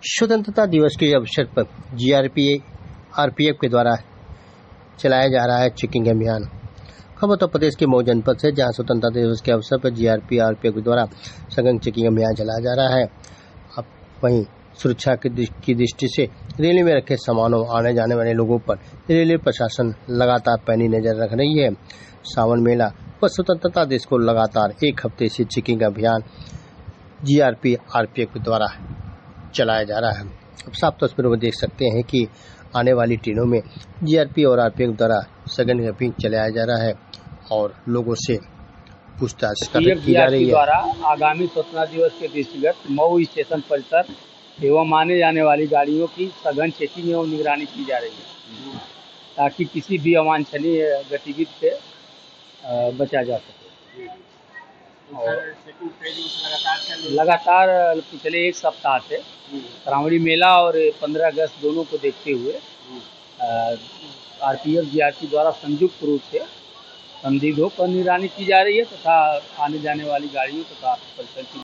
स्वतंत्रता दिवस के अवसर पर आरपीएफ के द्वारा चलाया जा रहा है चेकिंग अभियान। खबर उत्तर प्रदेश के मऊ जनपद से, जहां स्वतंत्रता दिवस के अवसर पर आरपीएफ के द्वारा सघन चेकिंग अभियान चलाया जा रहा है। अब वहीं सुरक्षा की दृष्टि से रेलवे में रखे सामानों, आने जाने वाले लोगों पर रेलवे प्रशासन लगातार पैनी नजर रख रही है। सावन मेला व स्वतंत्रता दिवस को लगातार एक हफ्ते से चेकिंग अभियान आरपीएफ के द्वारा चलाया जा रहा है। अब साफ तस्वीरों में देख सकते हैं कि आने वाली ट्रेनों में और आरपीएफ द्वारा सघन चेकिंग चलाया जा रहा है और लोगों से पूछताछ की जा रही है। द्वारा आगामी स्वतंत्रता दिवस के दृष्टिगत मऊ स्टेशन परिसर एवं आने जाने वाली गाड़ियों की सघन चेकिंग एवं निगरानी की जा रही है, ताकि किसी भी अवांछनीय गतिविधि से बचा जा सके। लगातार पिछले एक सप्ताह से श्रावणी मेला और 15 अगस्त दोनों को देखते हुए आरपीएफ जीआरपी द्वारा संयुक्त रूप से संदिग्धों पर निगरानी की जा रही है तथा आने जाने वाली गाड़ियों तथा परिसर की